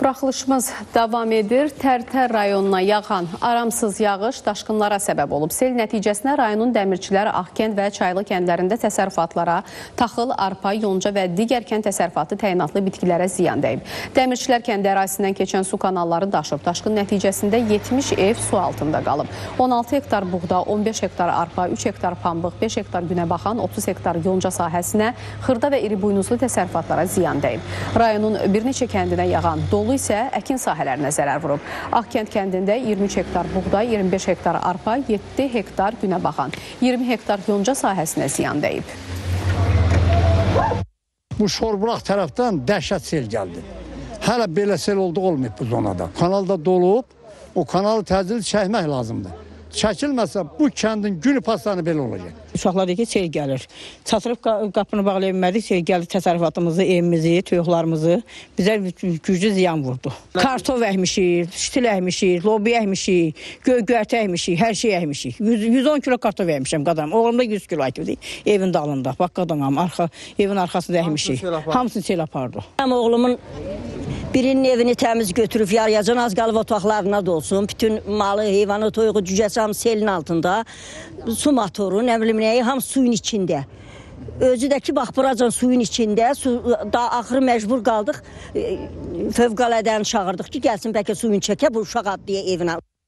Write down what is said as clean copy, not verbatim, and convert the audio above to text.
Buraxılışımız davam edir. Tərtər rayonuna yağan aramsız yağış daşqınlara səbəb olub. Sel nəticəsində rayonun dəmirçiləri Ağkənd və Çaylı kəndlərində təsərrüfatlara, taxıl, arpa, yonca və digər kənd təsərrüfatı təyinatlı bitkilərə ziyan dəyib. Dəmirçilər kəndi ərazisindən keçən su kanalları daşıb. Daşqın nəticəsində 70 ev su altında qalıb. 16 hektar buğda, 15 hektar arpa, 3 hektar pambıq, 5 hektar günəbaxan, 30 hektar yonca sahəsinə, xırda və iri buynuzlu təsərrüfatlara ziyan dəyib. Rayonun bir neçə kəndinə yağan dolu isə əkin sahələrinə zərər vurub. Ağkənd kəndində 23 hektar buğday, 25 hektar arpa, 7 hektar günəbaxan, 20 hektar yonca sahəsinə ziyan dəyib. Bu Şorbulaq tərəfdən dəhşət sel gəldi. Hələ belə sel olduğu olmayıb bu zonada. Kanalda dolub, o kanalı təcili çəkmək lazımdır. Çəkilməsə bu kəndin günü pastanı belə olacaq. Uşaqlar deyir ki, sel gəlir. Çatırıb qapını bağlaya bilmədik, sel gəlir təsərrüfatımızı, evimizi, toyuqlarımızı bizə güclü ziyan vurdu. Kartof əkmişik, ştil əkmişik, lobi əkmişik, göyərti əkmişik, hər şey əkmişik. 110 kilo kartof əkmişəm qadam. Oğlum da 100 kilo əkmişik evin dalında. Bax qadam, evin arxasında əkmişik. Hamısını sel apardı. Oğlumun birinin evini təmiz götürüb yarıyacan, az qalıb otaqlarına dolsun. Bütün malı, heyvanı, toyuğu, cücəsi hamı selin altında. Su motoru, nə bilim nəyi, hamı suyun içində. Özü də ki, bax, buracan suyun içində. Daha axırı məcbur qaldıq. Fövqələdəni çağırdıq ki, gəlsin bəlkə suyun çəkə, bu uşaq adlıya evinə.